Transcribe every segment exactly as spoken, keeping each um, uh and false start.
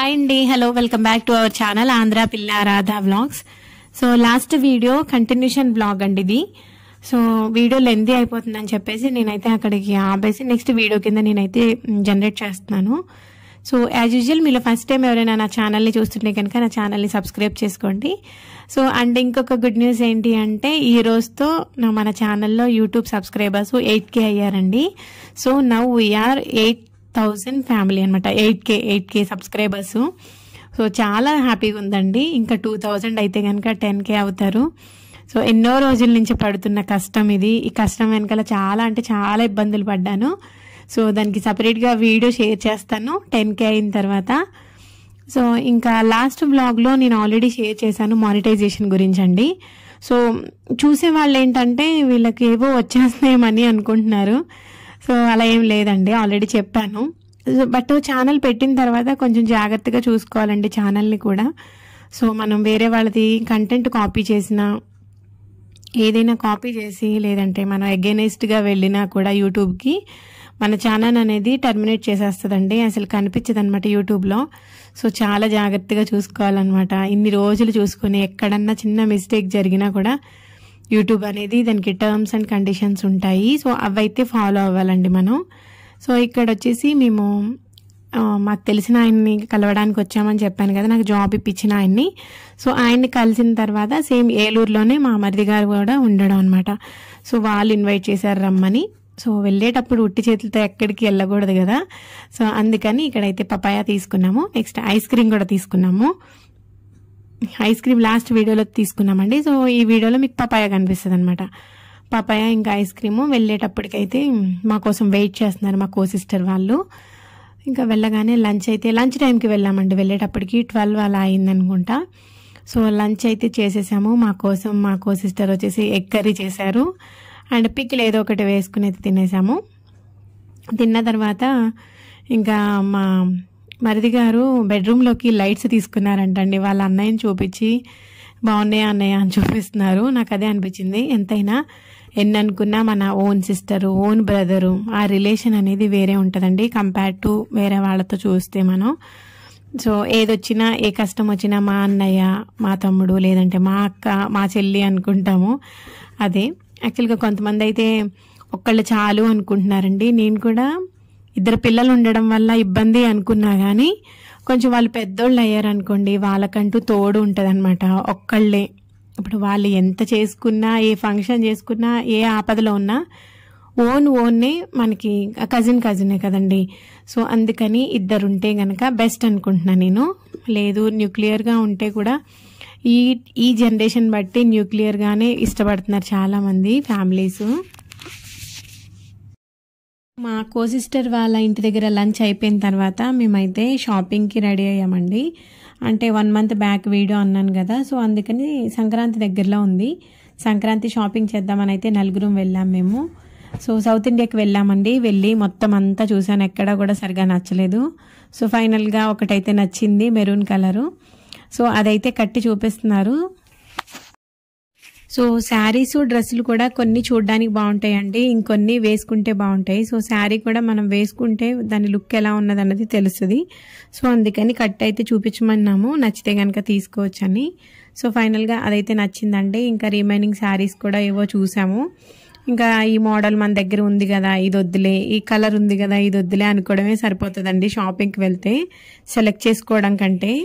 Hi అండి, hello, welcome back to our channel Andhra పిల్ల Radha vlogs. So last video continuation vlog అండి ఇది. So video lengthy అయిపోతుందని చెప్పేసి నేనైతే అక్కడికి ఆపేసి నెక్స్ట్ వీడియో కింద నేనైతే జనరేట్ చేస్తున్నాను. సో యాజ్ యూజువల్ మీలో ఫస్ట్ టైం ఎవరైనా నా ఛానల్ని చూస్తుంటే కనుక నా ఛానల్ని సబ్స్క్రైబ్ చేసుకోండి. సో అండ్ ఇంకొక గుడ్ న్యూస్ ఏంటి అంటే ఈ రోజుతో మన ఛానల్లో యూట్యూబ్ సబ్స్క్రైబర్స్ ఎయిట్ కే అయ్యారండి. So now we're eight thousand family అనమాట. Eight K eight K subscribers. So చాలా హ్యాపీగా ఉందండి. ఇంకా టూ థౌజండ్ అయితే కనుక టెన్ కే అవుతారు. సో ఎన్నో రోజుల నుంచి పడుతున్న కష్టం ఇది. ఈ కష్టం వెనకాల చాలా అంటే చాలా ఇబ్బందులు పడ్డాను. సో దానికి సపరేట్గా వీడియో షేర్ చేస్తాను టెన్ కే అయిన తర్వాత. సో ఇంకా లాస్ట్ బ్లాగ్లో నేను ఆల్రెడీ షేర్ చేశాను మానిటైజేషన్ గురించి అండి. సో చూసే వాళ్ళు ఏంటంటే వీళ్ళకి ఏవో వచ్చేస్తున్నాయేమని అనుకుంటున్నారు. సో అలా ఏం లేదండి, ఆల్రెడీ చెప్పాను. బట్ ఛానల్ పెట్టిన తర్వాత కొంచెం జాగ్రత్తగా చూసుకోవాలండి ఛానల్ని కూడా. సో మనం వేరే వాళ్ళది కంటెంట్ కాపీ చేసినా ఏదైనా కాపీ చేసి లేదంటే మనం అగైనెస్ట్గా వెళ్ళినా కూడా యూట్యూబ్కి మన ఛానల్ అనేది టర్మినేట్ చేసేస్తుందండి. అసలు కనిపించదు అనమాట యూట్యూబ్లో. సో చాలా జాగ్రత్తగా చూసుకోవాలన్నమాట. ఇన్ని రోజులు చూసుకుని ఎక్కడన్నా చిన్న మిస్టేక్ జరిగినా కూడా యూట్యూబ్ అనేది దానికి టర్మ్స్ అండ్ కండిషన్స్ ఉంటాయి. సో అవైతే ఫాలో అవ్వాలండి మనం. సో ఇక్కడ వచ్చేసి మేము మాకు తెలిసిన ఆయన్ని కలవడానికి వచ్చామని చెప్పాను కదా, నాకు జాబ్ ఇప్పించిన ఆయన్ని. సో ఆయన్ని కలిసిన తర్వాత సేమ్ ఏలూరులోనే మా మరిది గారు కూడా ఉండడం అనమాట. సో వాళ్ళు ఇన్వైట్ చేశారు రమ్మని. సో వెళ్ళేటప్పుడు ఉట్టి చేతులతో ఎక్కడికి వెళ్ళకూడదు కదా. సో అందుకని ఇక్కడైతే పపాయ తీసుకున్నాము. నెక్స్ట్ ఐస్ క్రీమ్ కూడా తీసుకున్నాము. ఐస్ క్రీమ్ లాస్ట్ వీడియోలో తీసుకున్నామండి. సో ఈ వీడియోలో మీకు పపాయ కనిపిస్తుంది అనమాట. పపాయ ఇంకా ఐస్ క్రీము వెళ్ళేటప్పటికైతే మా కోసం వెయిట్ చేస్తున్నారు మా కో సిస్టర్ వాళ్ళు. ఇంకా వెళ్ళగానే లంచ్ అయితే లంచ్ టైంకి వెళ్ళామండి. వెళ్ళేటప్పటికి ట్వెల్వ్ అలా అయిందనుకుంటా. సో లంచ్ అయితే చేసేసాము. మా కోసం మా కో సిస్టర్ వచ్చేసి ఎగ్ కర్రీ చేశారు అండ్ పికిల్ ఏదో ఒకటి వేసుకుని అయితే తినేసాము. తిన్న తర్వాత ఇంకా మా మరిది గారు బెడ్రూమ్లోకి లైట్స్ తీసుకున్నారంటండి. వాళ్ళ అన్నయ్యని చూపించి బాగున్నాయా అన్నయ్య అని చూపిస్తున్నారు. నాకు అదే అనిపించింది. ఎంతైనా ఎన్ని అనుకున్నా మన ఓన్ సిస్టరు ఓన్ బ్రదరు ఆ రిలేషన్ అనేది వేరే ఉంటుందండి కంపేర్ టు వేరే వాళ్ళతో చూస్తే మనం. సో ఏదొచ్చినా ఏ కష్టం వచ్చినా మా అన్నయ్య మా తమ్ముడు లేదంటే మా అక్క మా చెల్లి అనుకుంటాము. అదే యాక్చువల్గా కొంతమంది అయితే ఒక్కళ్ళు చాలు అనుకుంటున్నారండి. నేను కూడా ఇద్దరు పిల్లలు ఉండడం వల్ల ఇబ్బంది అనుకున్నా కానీ కొంచెం వాళ్ళు పెద్దోళ్ళు అయ్యారనుకోండి వాళ్ళకంటూ తోడు ఉంటుంది అనమాట. ఒక్కళ్ళే ఇప్పుడు వాళ్ళు ఎంత చేసుకున్నా ఏ ఫంక్షన్ చేసుకున్నా ఏ ఆపదలో ఉన్నా ఓన్ ఓన్నే మనకి కజిన్ కజినే కదండి. సో అందుకని ఇద్దరు ఉంటే గనక బెస్ట్ అనుకుంటున్నా నేను. లేదు న్యూక్లియర్గా ఉంటే కూడా ఈ ఈ జనరేషన్ బట్టి న్యూక్లియర్గానే ఇష్టపడుతున్నారు చాలామంది ఫ్యామిలీస్. మా కో సిస్టర్ వాళ్ళ ఇంటి దగ్గర లంచ్ అయిపోయిన తర్వాత మేమైతే షాపింగ్కి రెడీ అయ్యామండి. అంటే వన్ మంత్ బ్యాక్ వీడియో అన్నాను కదా. సో అందుకని సంక్రాంతి దగ్గరలో ఉంది, సంక్రాంతి షాపింగ్ చేద్దామని అయితే నలుగురం వెళ్ళాం మేము. సో సౌత్ ఇండియాకి వెళ్ళామండి. వెళ్ళి మొత్తం అంతా చూసాను, ఎక్కడా కూడా సరిగా నచ్చలేదు. సో ఫైనల్గా ఒకటైతే నచ్చింది, మెరూన్ కలరు. సో అదైతే కట్టి చూపిస్తున్నారు. సో శారీస్ డ్రెస్సులు కూడా కొన్ని చూడడానికి బాగుంటాయండి, ఇంకొన్ని వేసుకుంటే బాగుంటాయి. సో శారీ కూడా మనం వేసుకుంటే దాని లుక్ ఎలా ఉన్నది అన్నది తెలుస్తుంది. సో అందుకని కట్ అయితే చూపించమన్నాము, నచ్చితే కనుక తీసుకోవచ్చని. సో ఫైనల్గా అదైతే నచ్చిందండి. ఇంకా రిమైనింగ్ శారీస్ కూడా ఏవో చూసాము. ఇంకా ఈ మోడల్ మన దగ్గర ఉంది కదా ఇది వద్దులే, ఈ కలర్ ఉంది కదా ఇది వద్దులే అనుకోవడమే సరిపోతుందండి షాపింగ్కి వెళ్తే సెలెక్ట్ చేసుకోవడం కంటే.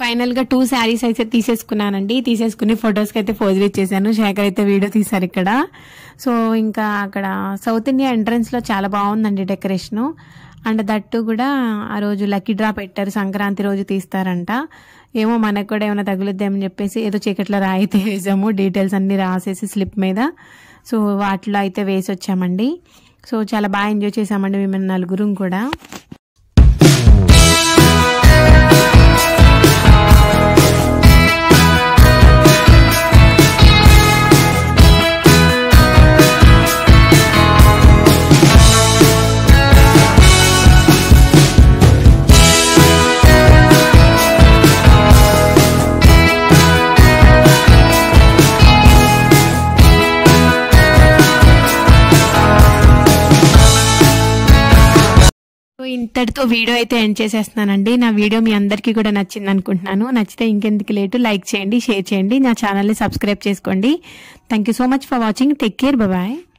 ఫైనల్ గా టూ శారీస్ అయితే తీసేసుకున్నానండి. తీసేసుకుని ఫొటోస్కి అయితే పోజులు ఇచ్చేసాను. శేఖర్ అయితే వీడియో తీశారు ఇక్కడ. సో ఇంకా అక్కడ సౌత్ ఇండియా ఎంట్రన్స్ లో చాలా బాగుందండి డెకరేషన్. అండ్ దట్టు కూడా ఆ రోజు లక్కీ డ్రా పెట్టారు, సంక్రాంతి రోజు తీస్తారంట. ఏమో మనకు కూడా ఏమైనా తగులుద్దామని చెప్పేసి ఏదో చీకట్లో రాయితే వేసాము, డీటెయిల్స్ అన్ని రాసేసి స్లిప్ మీద. సో వాటిలో అయితే వేసి వచ్చామండి. సో చాలా బాగా ఎంజాయ్ చేసామండి మేము నలుగురం కూడా. ఇంతటితో వీడియో అయితే ఎండ్ చేసేస్తున్నానండి. నా వీడియో మీ అందరికీ కూడా నచ్చింది అనుకుంటున్నాను. నచ్చితే ఇంకెందుకు లేటు లైక్ చేయండి, షేర్ చేయండి, నా ఛానల్ని సబ్స్క్రైబ్ చేసుకోండి. Thank you so much for watching. Take care, bye.